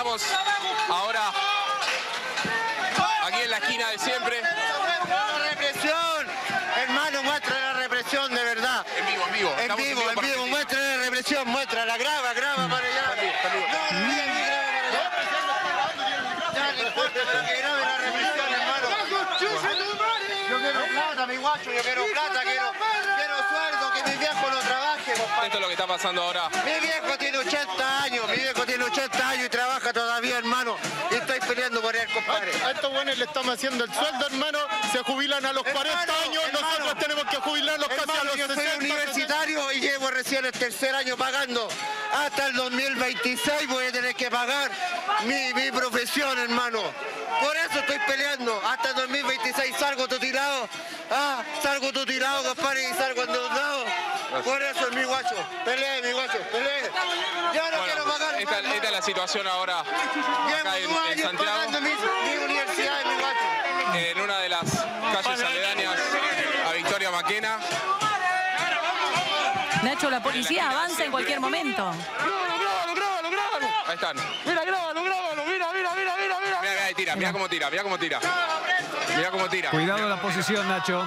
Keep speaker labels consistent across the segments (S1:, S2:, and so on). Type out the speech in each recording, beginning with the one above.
S1: Estamos ahora aquí en la esquina de siempre.
S2: La represión, hermano, muestra la represión de verdad.
S1: En vivo, en vivo.
S2: En vivo, muestra la represión, muéstrala, graba para allá. No, pero que grabe la represión, hermano. Yo quiero plata, mi guacho, yo quiero plata, quiero sueldo, que mi viejo no trabaje, compadre.
S1: Esto es lo que está pasando ahora.
S2: Mi viejo tiene 80 años, y trabaja todavía, hermano. Y estoy peleando por él, compadre.
S3: A estos buenos le estamos haciendo el sueldo, hermano. Se jubilan a los 40 años, nosotros tenemos que jubilarlos casi a los 60.
S2: Yo soy universitario y llevo recién el tercer año pagando. Hasta el 2026 voy a tener que pagar mi profesión, hermano. Por eso estoy peleando. Hasta el 2026 salgo tutilado. Salgo tutilado, compadre, y salgo endeudado. Por eso es mi guacho. Pelee, mi guacho, pelee. Yo no quiero pagar.
S1: Esta es la situación ahora acá en Santiago.
S2: Pagando mi universidad y mi guacho.
S1: En una de las calles aledañas a Victoria Maquena.
S4: Nacho, la policía avanza en cualquier momento.
S3: Grábalo.
S1: Ahí están.
S3: Mira, grábalo.
S1: Mira, ahí tira, mira cómo tira. Mira cómo tira.
S5: Cuidado la posición, Nacho.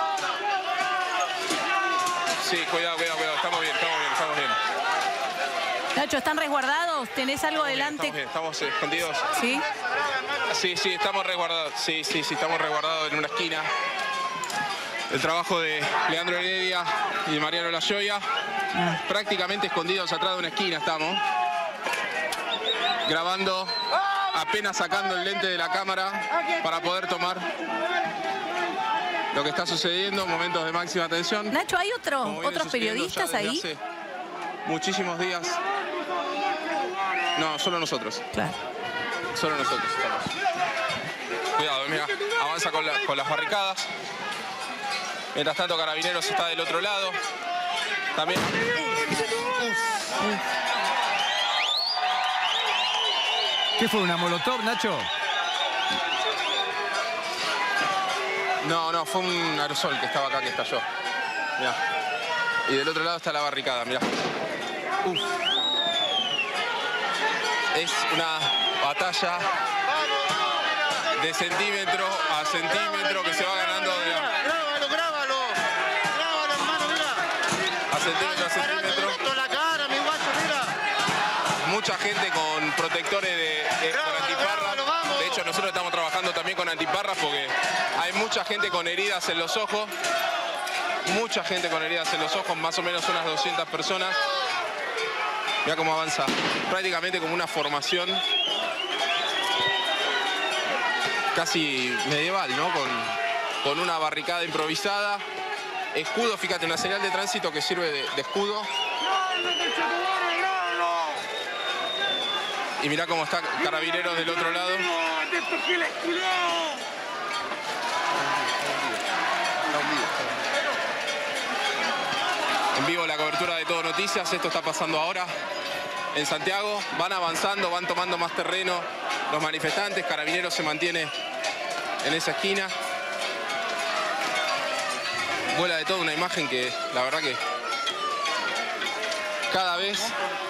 S1: Sí, cuidado. Estamos bien.
S4: Nacho, ¿están resguardados? ¿Tenés algo adelante?
S1: Estamos escondidos.
S4: ¿Sí?
S1: Sí, estamos resguardados. Sí, estamos resguardados en una esquina. El trabajo de Leandro Heredia y de Mariano Layoya. Prácticamente escondidos atrás de una esquina estamos. Grabando, apenas sacando el lente de la cámara para poder tomar lo que está sucediendo, momentos de máxima tensión.
S4: Nacho, ¿hay
S1: Como viene
S4: otros
S1: sucediendo
S4: periodistas
S1: ya desde
S4: ahí?
S1: hace muchísimos días. No, solo nosotros.
S4: Claro.
S1: Solo nosotros estamos. Cuidado, mira, avanza con las barricadas. Mientras tanto, Carabineros está del otro lado. También.
S5: ¿Qué fue, una molotov, Nacho?
S1: No, fue un aerosol que estaba acá, que estalló. Mirá. Y del otro lado está la barricada, mirá. Es una batalla de centímetro a centímetro que se va ganando de la...
S2: Grábalo, hermano, mira.
S1: A centímetro a centímetro.
S2: La cara, mi guacho, mira.
S1: Mucha gente con protectores con antiparras.
S2: Vamos.
S1: De hecho, nosotros estamos trabajando también con antiparras porque hay mucha gente con heridas en los ojos. Mucha gente con heridas en los ojos, más o menos unas 200 personas. Mira cómo avanza. Prácticamente como una formación casi medieval, ¿no? Con una barricada improvisada. Escudo, fíjate, una señal de tránsito que sirve de escudo. Y mirá cómo está Carabineros del otro lado. En vivo la cobertura de Todo Noticias. Esto está pasando ahora en Santiago. Van avanzando, van tomando más terreno los manifestantes. Carabineros se mantiene en esa esquina. Vuela de todo una imagen que la verdad que cada vez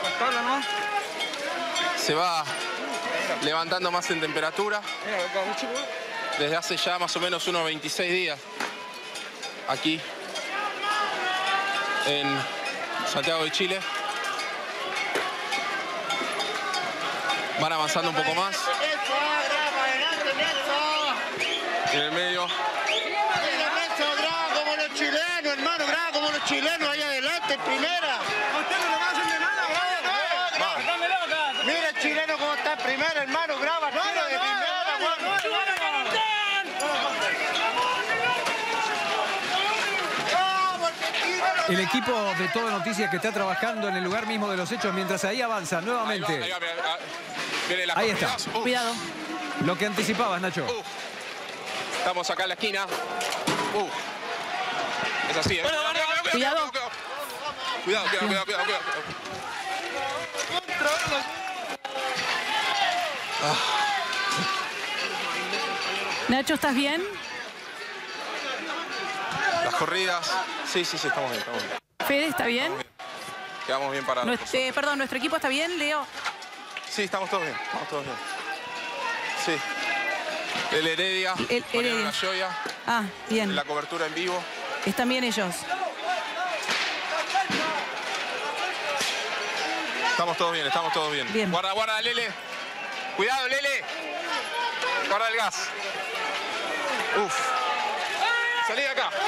S1: se va levantando más en temperatura. Desde hace ya más o menos unos 26 días aquí en Santiago de Chile. Van avanzando un poco más. En el medio.
S2: Graba como los chilenos, hermano, graba como los chilenos ahí adelante, en primera. Mira el chileno como está en primera, hermano, graba tiro de primera.
S5: El equipo de Todo Noticias que está trabajando en el lugar mismo de los hechos mientras ahí avanza nuevamente. Ahí está.
S4: Cuidado.
S5: Lo que anticipabas, Nacho.
S1: Estamos acá en la esquina. Es así, ¿eh?
S4: Cuidado.
S1: Cuidado.
S4: Nacho, ¿estás bien?
S1: Las corridas. Sí, estamos bien.
S4: Fede, ¿está bien?
S1: Quedamos bien parados.
S4: Perdón, ¿nuestro equipo está bien, Leo?
S1: Sí, estamos todos bien. Sí. El Heredia.
S4: El Heredia.
S1: La Joya.
S4: Ah, bien.
S1: La cobertura en vivo.
S4: Están bien ellos.
S1: Estamos todos bien.
S4: Bien.
S1: Guarda, Lele. Cuidado, Lele. Guarda el gas. Uf. Salí de acá.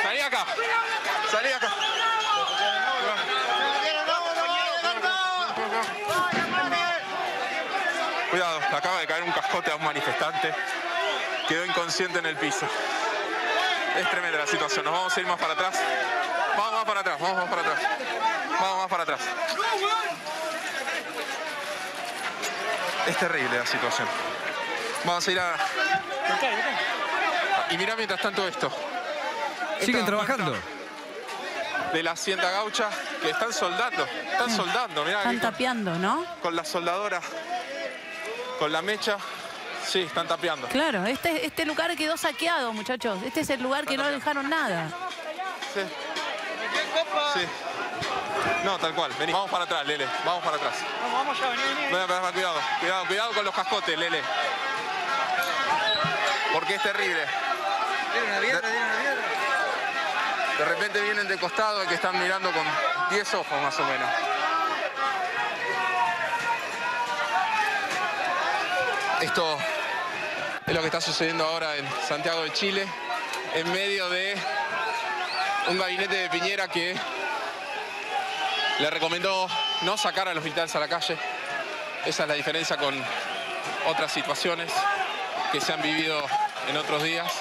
S1: Cuidado, acaba de caer un cascote a un manifestante. Quedó inconsciente en el piso. Es tremenda la situación. Nos vamos a ir más para atrás. Vamos más para atrás. Es terrible la situación. Vamos a ir a... Y mira mientras tanto esto.
S5: Siguen trabajando.
S1: De la hacienda gaucha que están soldando. Mirá,
S4: Están
S1: aquí
S4: tapeando, ¿no?
S1: con la soldadora, con la mecha. Sí, están tapeando.
S4: Claro, este lugar quedó saqueado, muchachos. Este es el lugar que no dejaron nada.
S1: Sí. No, tal cual. Vení, vamos para atrás, Lele. Vamos para atrás.
S6: Vamos ya, vení.
S1: Cuidado con los cascotes, Lele. Porque es terrible.
S2: Tiene una piedra.
S1: De repente vienen de costado que están mirando con 10 ojos más o menos. Esto es lo que está sucediendo ahora en Santiago de Chile, en medio de un gabinete de Piñera que le recomendó no sacar a los militares a la calle. Esa es la diferencia con otras situaciones que se han vivido en otros días.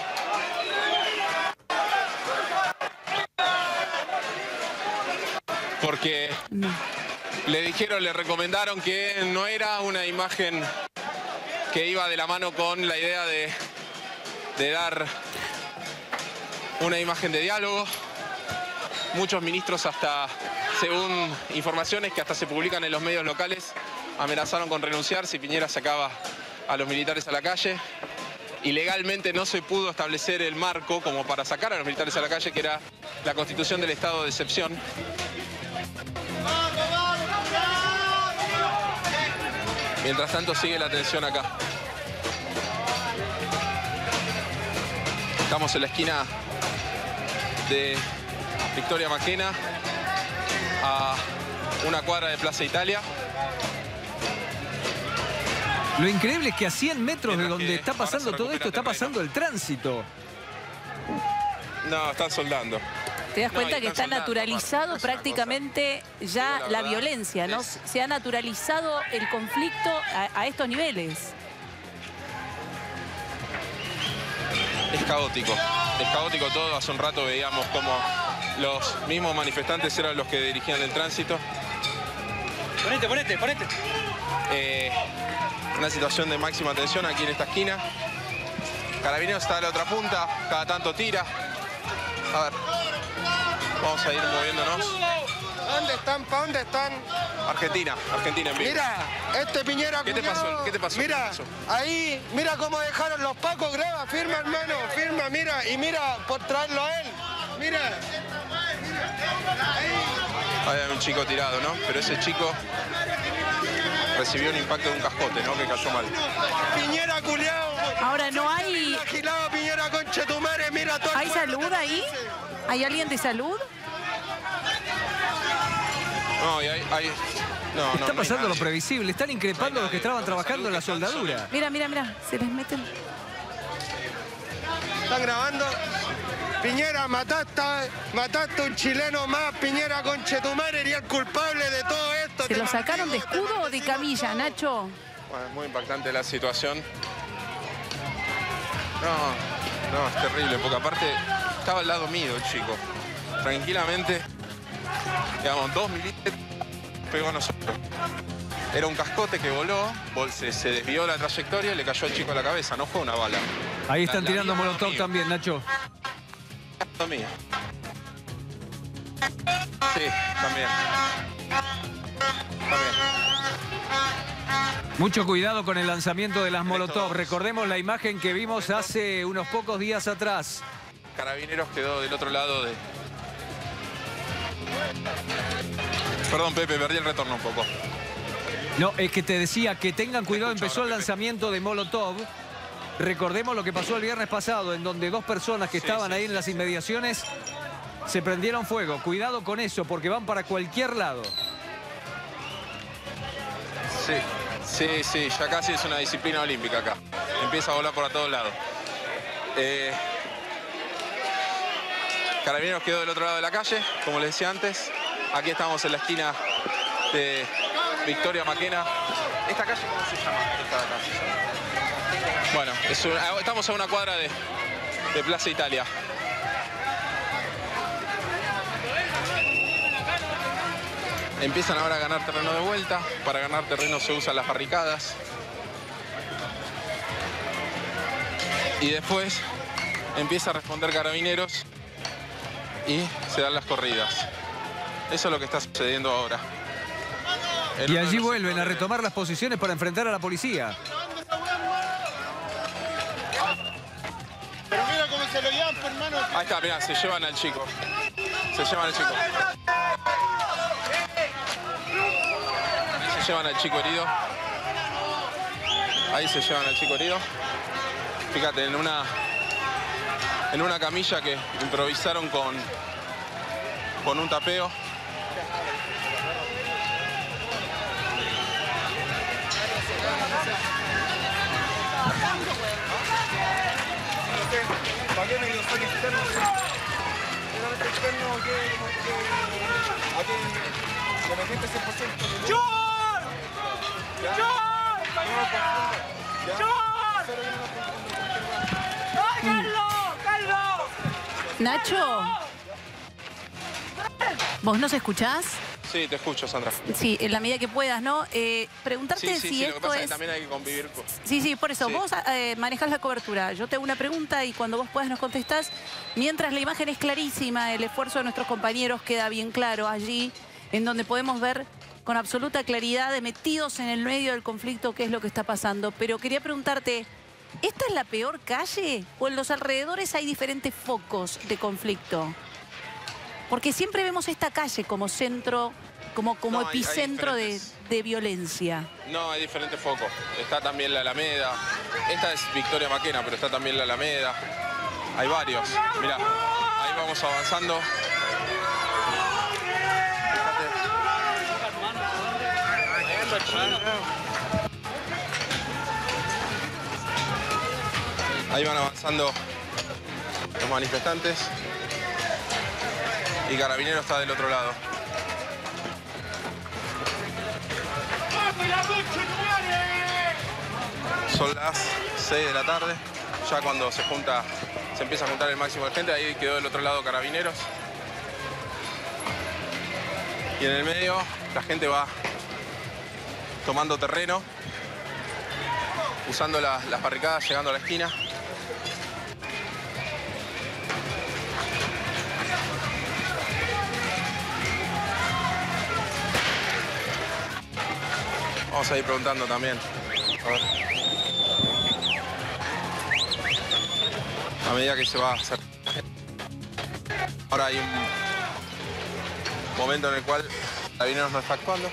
S1: Porque le recomendaron que no era una imagen que iba de la mano con la idea de dar una imagen de diálogo. Muchos ministros, hasta según informaciones que hasta se publican en los medios locales, amenazaron con renunciar si Piñera sacaba a los militares a la calle. Y legalmente no se pudo establecer el marco como para sacar a los militares a la calle, que era la Constitución del Estado de Excepción. Mientras tanto sigue la tensión acá. Estamos en la esquina de Victoria Maquena, a una cuadra de Plaza Italia.
S5: Lo increíble es que a 100 metros de donde está
S1: ahora
S5: pasando
S1: se
S5: todo esto, está
S1: recupera
S5: pasando el tránsito.
S1: No, están soldando.
S4: Te das
S1: No,
S4: cuenta
S1: y
S4: que está
S1: están soldando,
S4: naturalizado
S1: aparte,
S4: prácticamente ya
S1: Digo la
S4: la
S1: verdad,
S4: violencia, ¿no?
S1: es-
S4: Se ha naturalizado el conflicto a estos niveles.
S1: Es caótico todo. Hace un rato veíamos como los mismos manifestantes eran los que dirigían el tránsito.
S6: Ponete.
S1: Una situación de máxima tensión aquí en esta esquina. Carabineros está a la otra punta, cada tanto tira. A ver, vamos a ir moviéndonos.
S2: ¿Dónde están? ¿Para dónde están?
S1: Argentina en vivo.
S2: Mira, este Piñera
S1: ¿Qué te
S2: culiao.
S1: pasó? ¿Qué te pasó?
S2: Mira,
S1: ¿Qué te pasó?
S2: ahí, mira cómo dejaron los pacos, graba, firma hermano, firma, mira, y mira, por traerlo a él, mira.
S1: Ahí hay un chico tirado, ¿no? Pero ese chico recibió un impacto de un cascote, ¿no? Que cayó mal.
S2: Piñera culiao.
S4: Ahora, no hay...
S2: Agilado Piñera, conchetumare, mira todo el
S4: ¿Hay
S2: pueblo
S4: salud
S2: te
S4: ahí?
S2: conoce.
S4: ¿Hay alguien de salud?
S1: No, y hay... No,
S5: Está
S1: no hay
S5: pasando lo
S1: nadie.
S5: previsible. Están increpando a los que estaban trabajando en la soldadura.
S4: Mira, se les meten...
S2: ¿Están grabando? Piñera, mataste a un chileno más, Piñera, conchetumare, eres el culpable de todo esto.
S4: ¿Se
S2: te
S4: lo sacaron de
S2: maldigo, te
S4: escudo o de
S2: maldigo,
S4: camilla,
S2: todo.
S4: Nacho?
S1: Bueno, es muy impactante la situación. No, es terrible, porque aparte estaba al lado mío el chico. Tranquilamente, digamos, 2 milímetros pegó a nosotros. Era un cascote que voló, se desvió la trayectoria y le cayó al chico a la cabeza, no fue una bala.
S5: Ahí están
S1: La
S5: tirando
S1: mía,
S5: molotov
S1: mío.
S5: también, Nacho.
S1: La mía. Sí, también.
S5: Mucho cuidado con el lanzamiento de las molotov. Recordemos la imagen que vimos hace unos pocos días atrás.
S1: Carabineros quedó del otro lado de... Perdón, Pepe, perdí el retorno un poco.
S5: No, es que te decía que tengan cuidado, empezó el lanzamiento de Molotov. Recordemos lo que pasó el viernes pasado, en donde dos personas que estaban ahí en las inmediaciones se prendieron fuego. Cuidado con eso, porque van para cualquier lado.
S1: Sí, ya casi es una disciplina olímpica acá. Empieza a volar por todos lados. Carabineros quedó del otro lado de la calle, como les decía antes. Aquí estamos en la esquina de Victoria Maquena. ¿Esta calle cómo se llama? Bueno, estamos a una cuadra de Plaza Italia. Empiezan ahora a ganar terreno de vuelta. Para ganar terreno se usan las barricadas. Y después empieza a responder Carabineros y se dan las corridas. Eso es lo que está sucediendo ahora.
S5: Y allí vuelven a retomar las posiciones para enfrentar a la policía.
S3: Pero mira cómo se lo llevan, hermano.
S1: Ahí está, mirá, se llevan al chico. Se llevan al chico. Se llevan al chico herido. Ahí se llevan al chico herido. Fíjate, en una camilla que improvisaron con un tapeo.
S2: ¿Para qué medio son externos? Solamente externo que aquí la emergente 100%. ¡John!
S4: Nacho, ¿vos nos escuchás?
S1: Sí, te escucho, Sandra.
S4: Sí, en la medida que puedas, ¿no? Preguntarte si
S1: lo que
S4: esto
S1: pasa
S4: es...
S1: es que también hay que convivir con...
S4: Sí, por eso.
S1: Sí.
S4: Vos manejás la cobertura. Yo te hago una pregunta y cuando vos puedas nos contestás. Mientras la imagen es clarísima, el esfuerzo de nuestros compañeros queda bien claro allí, en donde podemos ver con absoluta claridad, metidos en el medio del conflicto, qué es lo que está pasando. Pero quería preguntarte, ¿esta es la peor calle o en los alrededores hay diferentes focos de conflicto? Porque siempre vemos esta calle como centro, como
S1: No,
S4: epicentro
S1: hay
S4: de violencia.
S1: No, hay diferentes focos. Está también la Alameda. Esta es Victoria Maquena, pero está también la Alameda. Hay varios. Mirá, ahí vamos avanzando. Ahí van avanzando los manifestantes. Y Carabineros está del otro lado. Son las 6 de la tarde, ya cuando se empieza a juntar el máximo de gente, ahí quedó del otro lado Carabineros. Y en el medio la gente va tomando terreno, usando las barricadas, llegando a la esquina. Vamos a ir preguntando también. A ver. A medida que se va a hacer. Ahora hay un momento en el cual Carabineros no está actuando.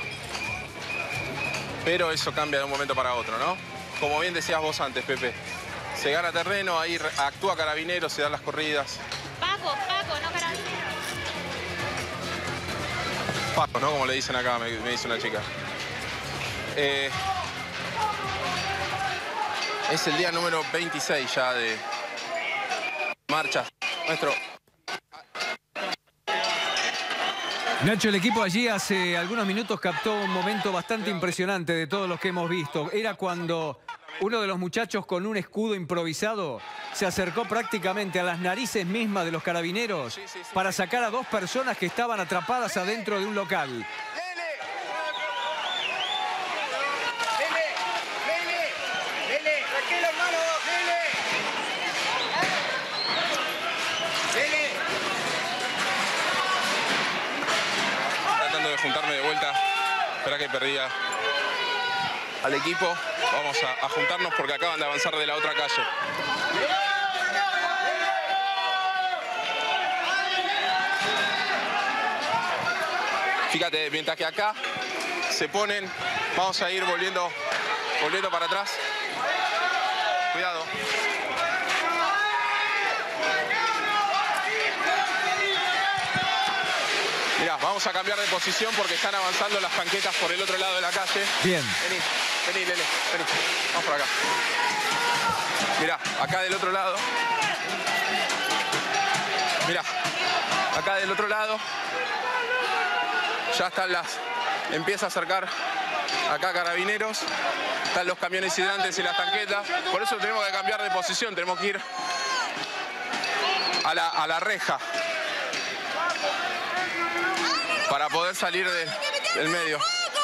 S1: Pero eso cambia de un momento para otro, ¿no? Como bien decías vos antes, Pepe. Se gana terreno, ahí actúa Carabineros, se dan las corridas.
S7: Paco, no Carabineros.
S1: Paco, ¿no? Como le dicen acá, me dice una chica. Es el día número 26 ya de marcha. Maestro.
S5: Nacho, el equipo allí hace algunos minutos captó un momento bastante impresionante de todos los que hemos visto. Era cuando uno de los muchachos con un escudo improvisado se acercó prácticamente a las narices mismas de los carabineros para sacar a dos personas que estaban atrapadas adentro de un local.
S1: Tratando de juntarme de vuelta. Espera que perdía al equipo. Vamos a juntarnos porque acaban de avanzar de la otra calle. Fíjate, mientras que acá se ponen. Vamos a ir volviendo para atrás. Cuidado. Mirá, vamos a cambiar de posición porque están avanzando las tanquetas por el otro lado de la calle.
S5: Bien.
S1: Vení, Lele, vení. Vamos por acá. Mirá, acá del otro lado. Mirá, acá del otro lado. Ya están empieza a acercar acá Carabineros. Están los camiones hidrantes y las tanquetas. Por eso tenemos que cambiar de posición. Tenemos que ir a la reja para poder salir del medio.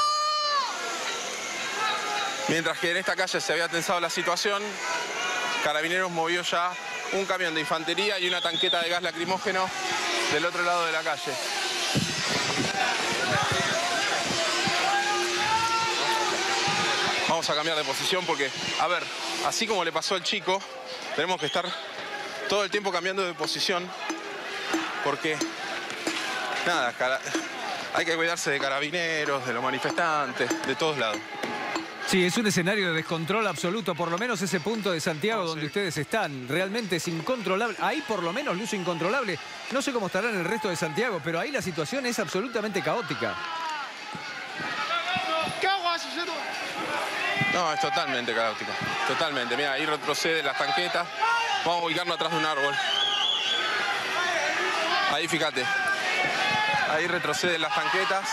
S1: Mientras que en esta calle se había tensado la situación, Carabineros movió ya un camión de infantería y una tanqueta de gas lacrimógeno del otro lado de la calle. Vamos a cambiar de posición porque, a ver, así como le pasó al chico, tenemos que estar todo el tiempo cambiando de posición porque, nada, hay que cuidarse de Carabineros, de los manifestantes, de todos lados.
S5: Sí, es un escenario de descontrol absoluto, por lo menos ese punto de Santiago donde ustedes están. Realmente es incontrolable. Ahí por lo menos luce incontrolable. No sé cómo estará en el resto de Santiago, pero ahí la situación es absolutamente caótica.
S1: No, es totalmente caótica. Totalmente. Mira, ahí retroceden las tanquetas. Vamos a ubicarnos atrás de un árbol. Ahí, fíjate. Ahí retroceden las tanquetas.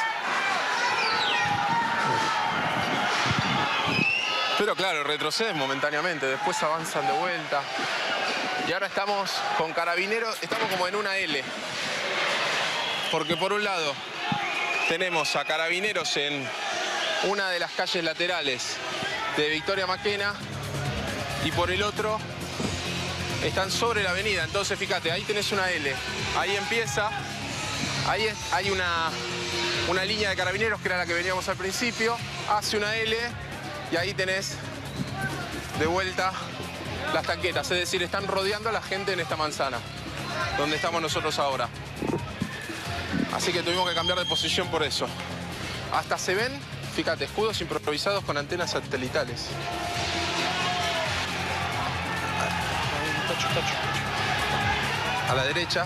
S1: Pero claro, retroceden momentáneamente, después avanzan de vuelta. Y ahora estamos con Carabineros, estamos como en una L. Porque por un lado tenemos a Carabineros en una de las calles laterales de Victoria Maquena y por el otro están sobre la avenida. Entonces fíjate, ahí tenés una L. Ahí empieza, ahí hay una línea de Carabineros que era la que veníamos al principio, hace una L. Y ahí tenés de vuelta las tanquetas. Es decir, están rodeando a la gente en esta manzana, donde estamos nosotros ahora. Así que tuvimos que cambiar de posición por eso. Hasta se ven, fíjate, escudos improvisados con antenas satelitales. A la derecha.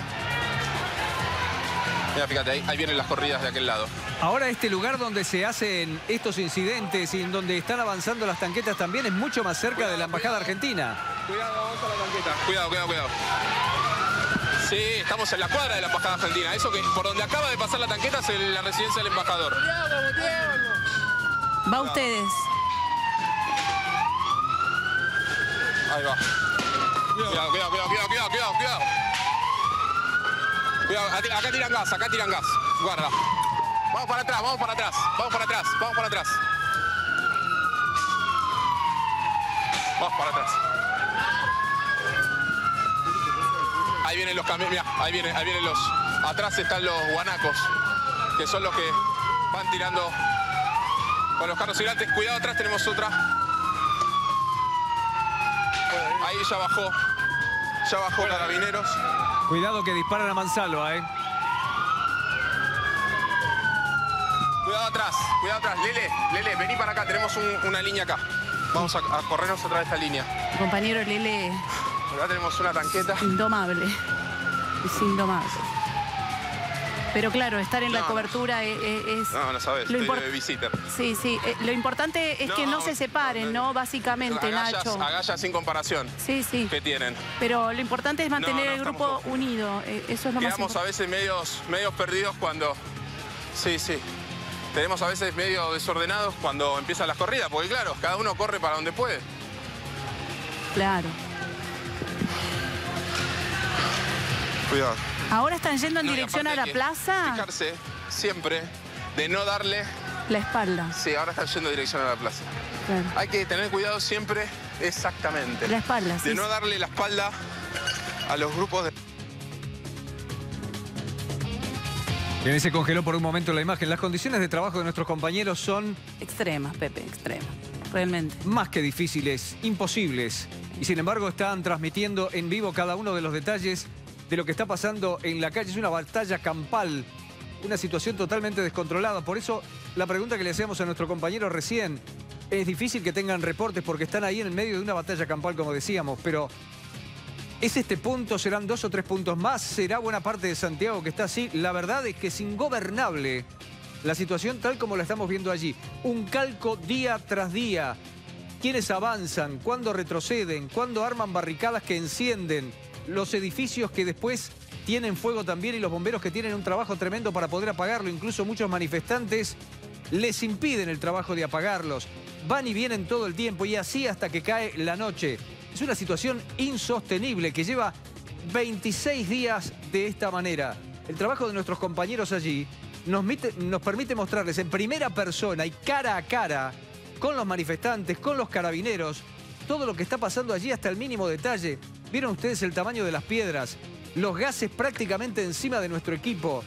S1: Mira, fíjate, ahí vienen las corridas de aquel lado.
S5: Ahora este lugar donde se hacen estos incidentes y en donde están avanzando las tanquetas también es mucho más cerca de la Embajada Argentina.
S1: Cuidado, avanza la tanqueta. Cuidado. Sí, estamos en la cuadra de la Embajada Argentina. Eso que por donde acaba de pasar la tanqueta es la residencia del embajador.
S4: Va ustedes.
S1: Ahí va. Cuidado. Cuidado, acá tiran gas, guarda. Vamos para atrás. Ahí vienen los camiones, mirá, ahí vienen los... Atrás están los guanacos, que son los que van tirando con los carros hidrantes. Cuidado, atrás tenemos otra. Ahí ya bajó Carabineros.
S5: Cuidado que disparan a mansalva, ¿eh?
S1: Cuidado atrás. Lele, vení para acá, tenemos una línea acá. Vamos a corrernos otra vez esta línea.
S4: Compañero Lele,
S1: Acá tenemos una tanqueta.
S4: indomable. Es indomable. Pero claro, estar en la cobertura es...
S1: No sabes,
S4: lo
S1: estoy de visitor.
S4: Sí. Lo importante es que no se separen, ¿no? Básicamente, Nacho.
S1: Agallas sin comparación.
S4: Sí.
S1: ¿Qué tienen?
S4: Pero lo importante es mantener el
S1: estamos
S4: grupo unido. Eso es lo más
S1: Quedamos
S4: importante.
S1: a veces medios perdidos cuando... Sí. Tenemos a veces medio desordenados cuando empiezan las corridas, porque claro, cada uno corre para donde puede.
S4: Claro.
S1: Cuidado.
S4: ¿Ahora están yendo en
S1: No, y
S4: dirección a
S1: aparte
S4: la
S1: hay que
S4: plaza?
S1: Fijarse siempre de no darle...
S4: La espalda.
S1: Sí, ahora están yendo en dirección a la plaza.
S4: Claro.
S1: Hay que tener cuidado siempre, exactamente.
S4: La espalda, sí.
S1: De no darle la espalda a los grupos de...
S5: Bien, se congeló por un momento la imagen. Las condiciones de trabajo de nuestros compañeros son
S4: Extremas, Pepe, extremas. Realmente.
S5: más que difíciles, imposibles. Y sin embargo están transmitiendo en vivo cada uno de los detalles de lo que está pasando en la calle. Es una batalla campal, una situación totalmente descontrolada. Por eso la pregunta que le hacíamos a nuestro compañero recién. Es difícil que tengan reportes porque están ahí en el medio de una batalla campal, como decíamos, pero ¿es este punto? ¿Serán 2 o 3 puntos más? ¿Será buena parte de Santiago que está así? La verdad es que es ingobernable la situación tal como la estamos viendo allí. Un calco día tras día. ¿Quiénes avanzan? ¿Cuándo retroceden? ¿Cuándo arman barricadas que encienden? Los edificios que después tienen fuego también y los bomberos que tienen un trabajo tremendo para poder apagarlo. Incluso muchos manifestantes les impiden el trabajo de apagarlos. Van y vienen todo el tiempo y así hasta que cae la noche. Es una situación insostenible que lleva 26 días de esta manera. El trabajo de nuestros compañeros allí nos permite mostrarles en primera persona y cara a cara con los manifestantes, con los carabineros, todo lo que está pasando allí hasta el mínimo detalle. ¿Vieron ustedes el tamaño de las piedras? Los gases prácticamente encima de nuestro equipo.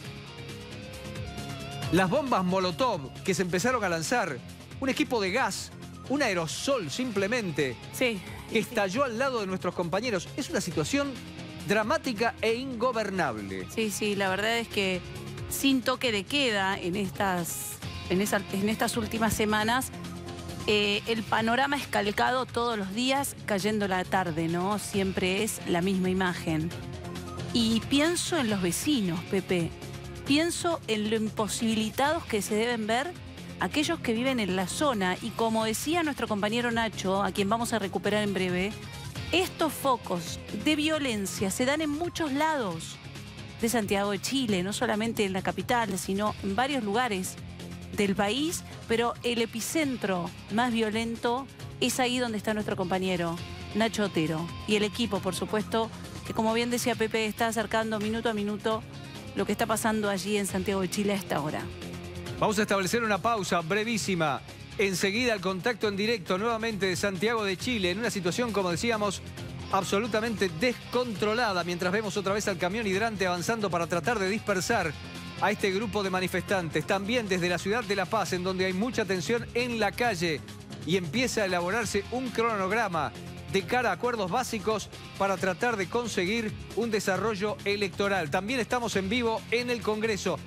S5: Las bombas Molotov que se empezaron a lanzar. Un equipo de gas, un aerosol simplemente,
S4: Sí.
S5: que estalló al lado de nuestros compañeros. Es una situación dramática e ingobernable.
S4: Sí, sí, la verdad es que sin toque de queda en estas últimas semanas, el panorama es calcado todos los días cayendo la tarde, ¿no? Siempre es la misma imagen. Y pienso en los vecinos, Pepe. Pienso en lo imposibilitados que se deben ver aquellos que viven en la zona. Y como decía nuestro compañero Nacho, a quien vamos a recuperar en breve, estos focos de violencia se dan en muchos lados de Santiago de Chile, no solamente en la capital, sino en varios lugares del país, pero el epicentro más violento es ahí donde está nuestro compañero Nacho Otero. Y el equipo, por supuesto, que como bien decía Pepe, está acercando minuto a minuto lo que está pasando allí en Santiago de Chile a esta hora.
S5: Vamos a establecer una pausa brevísima. Enseguida el contacto en directo nuevamente de Santiago de Chile en una situación, como decíamos, absolutamente descontrolada, mientras vemos otra vez al camión hidrante avanzando para tratar de dispersar a este grupo de manifestantes. También desde la ciudad de La Paz, en donde hay mucha tensión en la calle y empieza a elaborarse un cronograma de cara a acuerdos básicos para tratar de conseguir un desarrollo electoral. También estamos en vivo en el Congreso.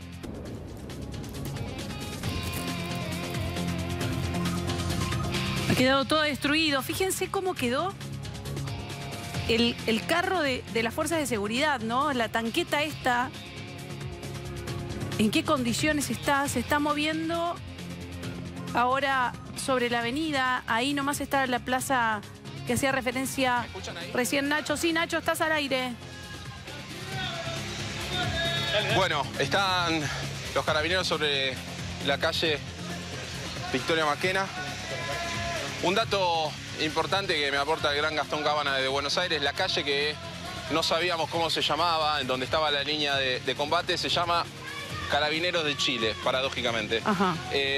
S4: Ha quedado todo destruido. Fíjense cómo quedó el carro de las fuerzas de seguridad, ¿no? La tanqueta esta, ¿en qué condiciones está? Se está moviendo ahora sobre la avenida. Ahí nomás está la plaza que hacía referencia recién Nacho. Sí, Nacho, estás al aire.
S1: Bueno, están los carabineros sobre la calle Victoria Maquena. Un dato importante que me aporta el gran Gastón Cabana de Buenos Aires, la calle que no sabíamos cómo se llamaba, en donde estaba la línea de combate, se llama Carabineros de Chile, paradójicamente.
S4: Ajá.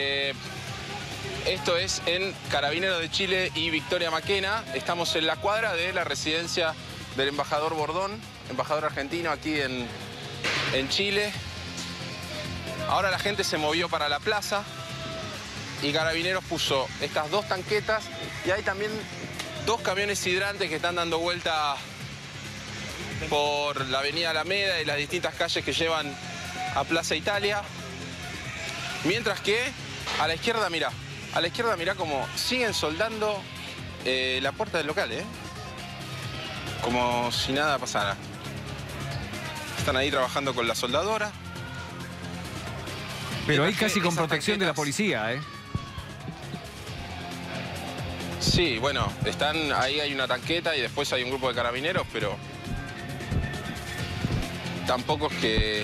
S1: Esto es en Carabineros de Chile y Victoria Maquena. Estamos en la cuadra de la residencia del embajador Bordón, embajador argentino aquí en Chile. Ahora la gente se movió para la plaza y Carabineros puso estas 2 tanquetas y hay también 2 camiones hidrantes que están dando vuelta por la avenida Alameda y las distintas calles que llevan a Plaza Italia. Mientras que a la izquierda, mirá como siguen soldando la puerta del local, como si nada pasara. Están ahí trabajando con la soldadora.
S5: Pero ahí casi con protección de la policía, ¿eh?
S1: Sí, bueno, ahí hay una tanqueta y después hay un grupo de carabineros, pero tampoco es que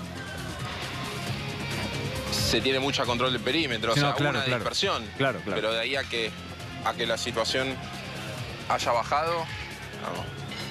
S1: se tiene mucho control del perímetro, o sea,
S5: claro,
S1: una dispersión.
S5: Claro.
S1: Pero de ahí a que la situación haya bajado, no.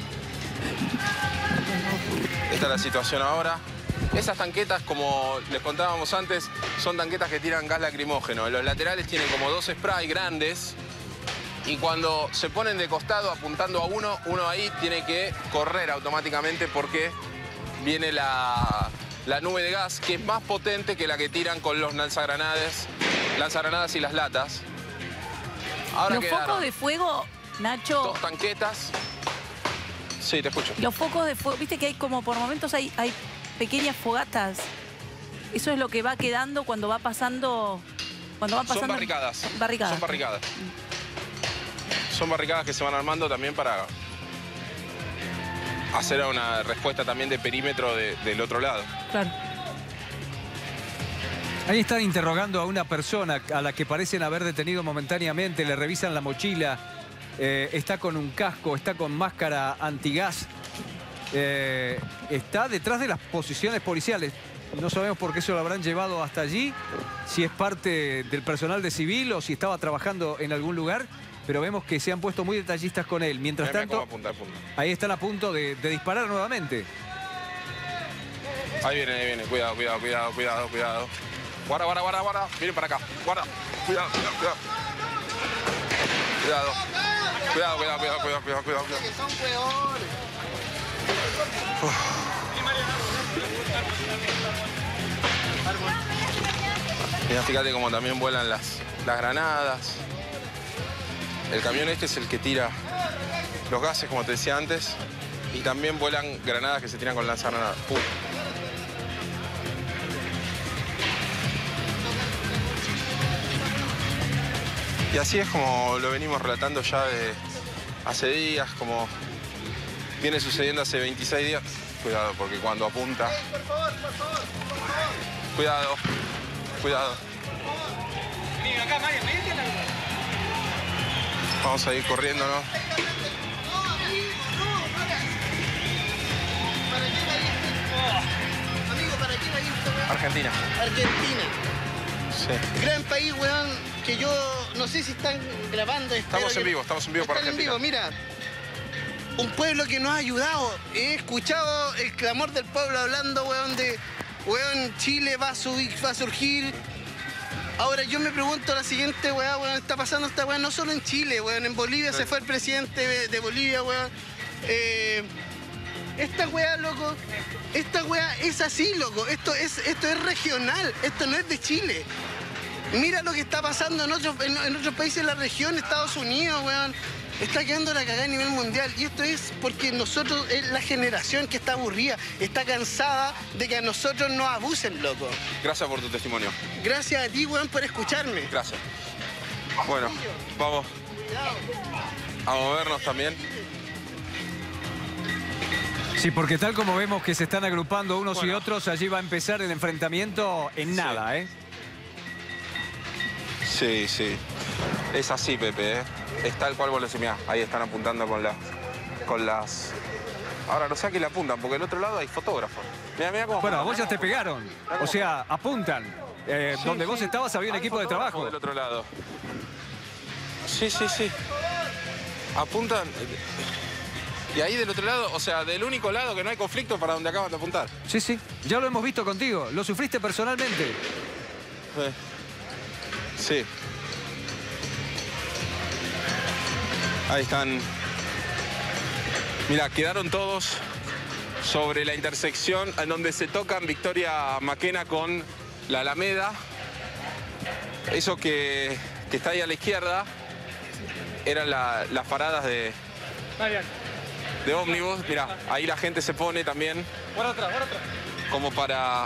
S1: Esta es la situación ahora. Esas tanquetas, como les contábamos antes, son tanquetas que tiran gas lacrimógeno. En los laterales tienen como 2 sprays grandes y cuando se ponen de costado apuntando a uno ahí tiene que correr automáticamente porque viene la nube de gas, que es más potente que la que tiran con los lanzagranadas y las latas. Ahora
S4: Los focos de fuego, Nacho.
S1: 2 tanquetas. Sí, te escucho.
S4: Los focos de fuego, viste que hay como por momentos hay pequeñas fogatas. Eso es lo que va quedando cuando va pasando Cuando van pasando...
S1: Son barricadas.
S4: Barricadas.
S1: Son barricadas. Son barricadas que se van armando también para hacer una respuesta también de perímetro del otro lado.
S4: Claro.
S5: Ahí están interrogando a una persona a la que parecen haber detenido momentáneamente, le revisan la mochila, está con un casco, está con máscara antigás, está detrás de las posiciones policiales. No sabemos por qué se lo habrán llevado hasta allí, si es parte del personal de civil o si estaba trabajando en algún lugar, pero vemos que se han puesto muy detallistas con él. Mientras tanto,
S1: apunta.
S5: ahí están a punto de disparar nuevamente.
S1: Ahí viene. Cuidado. Guarda. Miren para acá. Guarda. Cuidado.
S2: Que son peores.
S1: Mira, fíjate cómo también vuelan las granadas. El camión este es el que tira los gases, como te decía antes. Y también vuelan granadas que se tiran con lanzagranadas. Y así es como lo venimos relatando ya de hace días, como viene sucediendo hace 26 días. Cuidado, porque cuando apunta... Cuidado.
S6: Vení acá, Marian, vení acá.
S1: Vamos a ir corriendo, ¿no?
S2: Amigo, ¿para qué va a ir esta weá?
S1: Argentina.
S2: Argentina.
S1: Sí.
S2: Gran país, weón, que yo no sé si están grabando.
S1: Estamos en vivo para
S2: Están en
S1: Argentina.
S2: vivo, mira. Un pueblo que nos ha ayudado. He escuchado el clamor del pueblo hablando, weón, de... Weón, Chile va a surgir. Ahora yo me pregunto la siguiente, weón, está pasando esta weón no solo en Chile, weón, en Bolivia se fue el presidente de Bolivia, weón. Esta weá, loco, esta weá es así, loco. Esto es regional, esto no es de Chile. Mira lo que está pasando en otros países de la región, Estados Unidos, weón. Está quedando la cagada a nivel mundial. Y esto es porque nosotros, es la generación que está aburrida, está cansada de que a nosotros nos abusen, loco.
S1: Gracias por tu testimonio.
S2: Gracias a ti, weón, por escucharme.
S1: Gracias. Bueno, vamos a movernos también.
S5: Sí, porque tal como vemos que se están agrupando unos y otros, allí va a empezar el enfrentamiento en nada, ¿eh?
S1: Sí. Es así, Pepe, ¿eh? Es tal cual vos lo decís. Mirá, ahí están apuntando con las... Ahora no sé a qué le apuntan, porque del otro lado hay fotógrafos. Mirá cómo...
S5: Bueno, a vos ya te pegaron. O sea, apuntan. Donde vos estabas había un equipo de trabajo.
S1: Del otro lado. Sí. Apuntan... Y ahí del otro lado, o sea, del único lado que no hay conflicto para donde acaban de apuntar.
S5: Sí. Ya lo hemos visto contigo. Lo sufriste personalmente.
S1: Sí. Ahí están. Mira, quedaron todos sobre la intersección en donde se tocan Victoria Maquena con la Alameda. Eso que está ahí a la izquierda eran las paradas de ómnibus. Mira, ahí la gente se pone también.
S6: Guarda atrás.
S1: Como para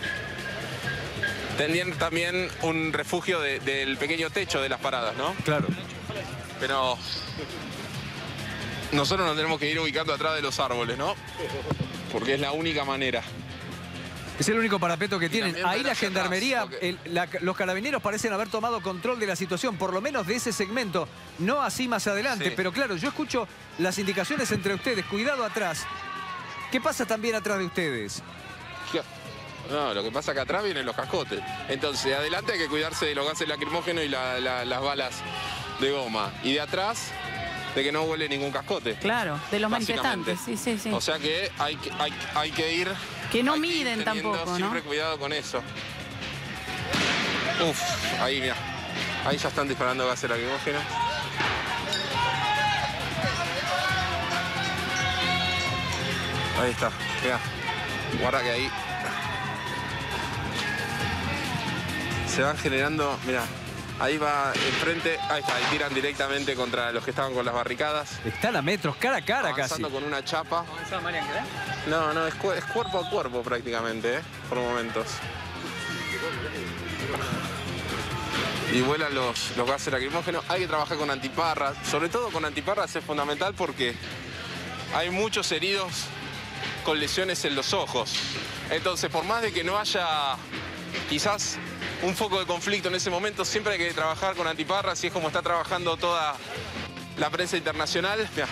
S1: tener también un refugio del pequeño techo de las paradas, ¿no?
S5: Claro.
S1: Pero nosotros nos tenemos que ir ubicando atrás de los árboles, ¿no? Porque es la única manera.
S5: Es el único parapeto que tienen.
S1: también
S5: Ahí
S1: ver
S5: la
S1: hacia
S5: gendarmería,
S1: atrás,
S5: los carabineros parecen haber tomado control de la situación, por lo menos de ese segmento. No así más adelante,
S1: Sí.
S5: pero claro, yo escucho las indicaciones entre ustedes. Cuidado atrás. ¿Qué pasa también atrás de ustedes?
S1: No, lo que pasa que atrás vienen los cascotes. Entonces, de adelante hay que cuidarse de los gases lacrimógenos y las balas de goma. Y de atrás, de que no huele ningún cascote.
S4: Claro, de los
S1: Básicamente.
S4: manifestantes. Sí.
S1: O sea que hay que ir...
S4: Que no
S1: hay ir
S4: miden
S1: teniendo
S4: tampoco, ¿no?
S1: siempre cuidado con eso. Uf, ahí mira. Ahí ya están disparando gases lacrimógenos. Ahí está, mira. Guarda que ahí se van generando, mira, ahí va enfrente, ahí está, ahí tiran directamente contra los que estaban con las barricadas.
S5: Están a metros, cara a cara casi.
S1: Avanzando con una chapa.
S6: ¿Avanzaba Marian, querés?
S1: No, es cuerpo a cuerpo prácticamente, por momentos. y vuelan los gases lacrimógenos. Hay que trabajar con antiparras, sobre todo con antiparras es fundamental porque hay muchos heridos con lesiones en los ojos. Entonces, por más de que no haya quizás un foco de conflicto en ese momento, siempre hay que trabajar con antiparras y es como está trabajando toda la prensa internacional. Mirá.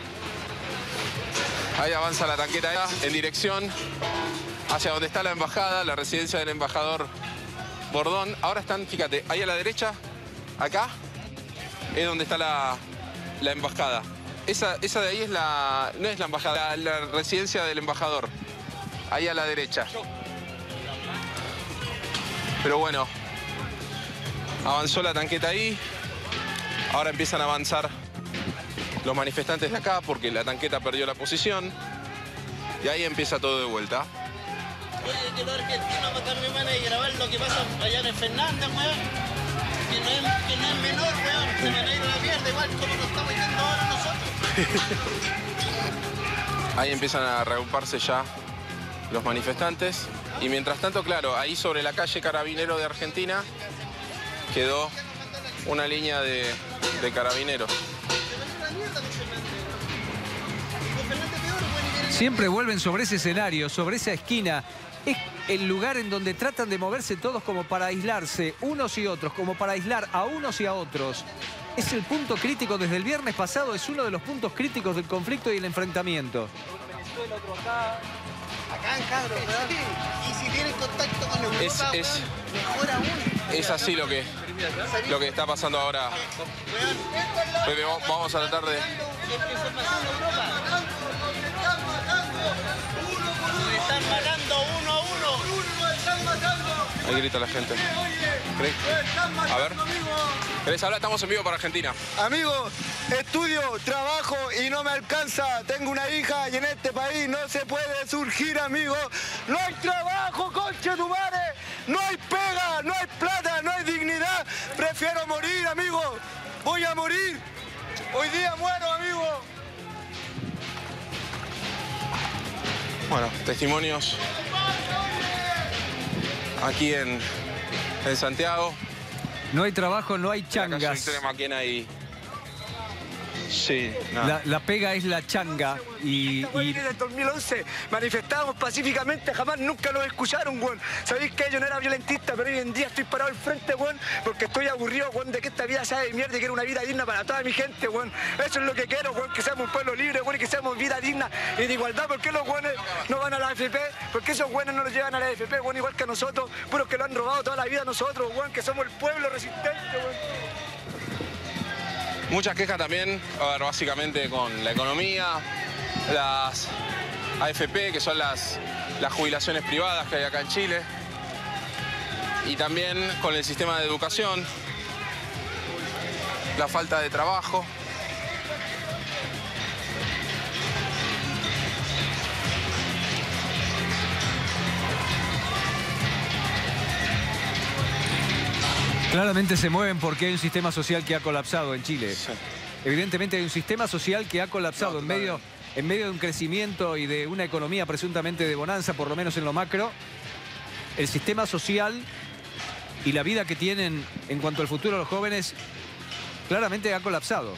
S1: Ahí avanza la tanqueta en dirección hacia donde está la embajada, la residencia del embajador Bordón. Ahora están, fíjate, ahí a la derecha, acá, es donde está la embajada. Esa de ahí es no es la embajada, la residencia del embajador. Ahí a la derecha. Pero bueno, avanzó la tanqueta ahí. Ahora empiezan a avanzar los manifestantes de acá porque la tanqueta perdió la posición. Y ahí empieza todo de vuelta.
S8: Oye, que los argentinos a matar mi mano y grabar lo que pasa allá en Fernández, weón. Que no es menor, weón. Se van a ir a la mierda, igual como nos estamos yendo ahora nosotros.
S1: Ahí empiezan a reagruparse ya los manifestantes. Y mientras tanto, claro, ahí sobre la calle Carabinero de Argentina quedó una línea de carabineros.
S5: Siempre vuelven sobre ese escenario, sobre esa esquina. Es el lugar en donde tratan de moverse todos como para aislarse, unos y otros, como para aislar a unos y a otros. Es el punto crítico desde el viernes pasado, es uno de los puntos críticos del conflicto y el enfrentamiento.
S8: Acá en Cadro, ¿verdad? Y si tienen contacto con Europa, mejor aún.
S1: Es así lo que está pasando ahora. Pepe, vamos a tratar de...
S8: Están matando uno a uno.
S1: Ahí grita la gente. A ver. ¿Querés hablar? Estamos en vivo para Argentina.
S2: Amigo, estudio, trabajo y no me alcanza. Tengo una hija y en este país no se puede surgir, amigo. No hay trabajo, concha tu madre. No hay pega, no hay plata, no hay dignidad. Prefiero morir, amigo. Voy a morir. Hoy día muero, amigo.
S1: Bueno, testimonios aquí en Santiago.
S5: No hay trabajo, no hay
S1: La calle
S5: changas.
S1: Victoria Maquena y... Sí, nada.
S5: La pega es la changa y
S2: Desde el 2011 manifestábamos pacíficamente, jamás nunca nos escucharon, weón. Sabéis que yo no era violentista, pero hoy en día estoy parado al frente, weón, porque estoy aburrido, weón, de que esta vida sea de mierda y quiero una vida digna para toda mi gente, weón. Eso es lo que quiero, weón, que seamos un pueblo libre, weón, y que seamos vida digna y de igualdad. ¿Por qué los weones no van a la AFP? ¿Por qué esos weones no los llevan a la AFP, weón, igual que a nosotros? Puros que lo han robado toda la vida a nosotros, weón, que somos el pueblo resistente, weón.
S1: Muchas quejas también, a ver, básicamente con la economía, las AFP, que son las jubilaciones privadas que hay acá en Chile, y también con el sistema de educación, la falta de trabajo.
S5: claramente se mueven porque hay un sistema social que ha colapsado en Chile.
S1: Sí.
S5: Evidentemente hay un sistema social que ha colapsado en medio de un crecimiento y de una economía presuntamente de bonanza, por lo menos en lo macro. El sistema social y la vida que tienen en cuanto al futuro de los jóvenes claramente ha colapsado.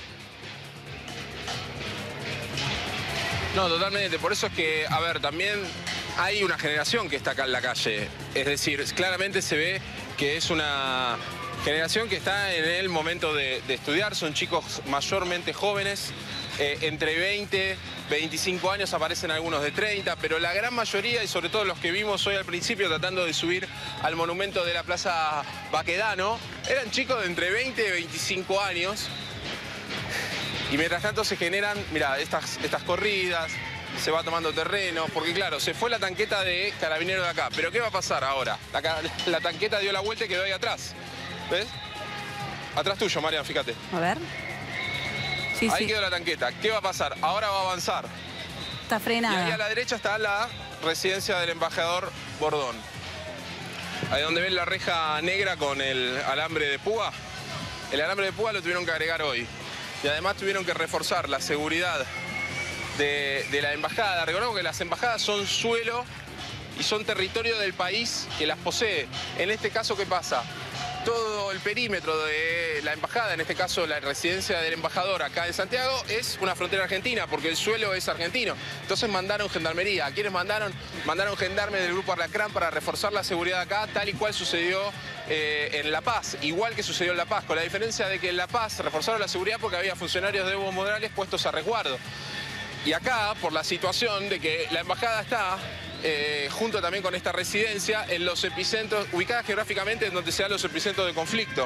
S1: No, totalmente. Por eso es que, a ver, también hay una generación que está acá en la calle. Es decir, claramente se ve que es una generación que está en el momento de estudiar. Son chicos mayormente jóvenes, entre 20, 25 años, aparecen algunos de 30, pero la gran mayoría, y sobre todo los que vimos hoy al principio tratando de subir al monumento de la Plaza Baquedano, eran chicos de entre 20 y 25 años. Y mientras tanto se generan, mira, estas corridas, se va tomando terreno, porque claro, se fue la tanqueta de Carabineros de acá. Pero ¿qué va a pasar ahora? La tanqueta dio la vuelta y quedó ahí atrás. ¿Ves? Atrás tuyo, Marian, fíjate.
S4: A ver. Sí,
S1: Ahí
S4: sí.
S1: quedó la tanqueta. ¿Qué va a pasar? Ahora va a avanzar.
S4: Está
S1: Y
S4: frenada.
S1: ahí a la derecha está la residencia del embajador Bordón. Ahí donde ven la reja negra con el alambre de púa. El alambre de púa lo tuvieron que agregar hoy. Y además tuvieron que reforzar la seguridad de la embajada. Recordemos que las embajadas son suelo y son territorio del país que las posee. En este caso, ¿qué pasa? todo el perímetro de la embajada, en este caso la residencia del embajador acá en Santiago, es una frontera argentina, porque el suelo es argentino. Entonces mandaron gendarmería. ¿A quiénes mandaron? Mandaron gendarmes del grupo Arlacrán para reforzar la seguridad acá, tal y cual sucedió en La Paz, igual que sucedió en La Paz, con la diferencia de que en La Paz reforzaron la seguridad porque había funcionarios de Evo Morales puestos a resguardo. Y acá, por la situación de que la embajada está junto también con esta residencia en los epicentros, ubicada geográficamente en donde se dan los epicentros de conflicto.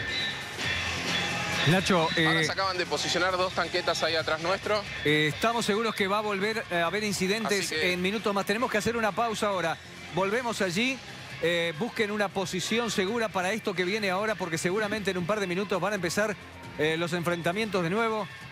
S5: Nacho,
S1: ahora se acaban de posicionar 2 tanquetas ahí atrás nuestro.
S5: Estamos seguros que va a volver a haber incidentes en minutos más. Tenemos que hacer una pausa ahora. Volvemos allí. Busquen una posición segura para esto que viene ahora, porque seguramente en un par de minutos van a empezar los enfrentamientos de nuevo.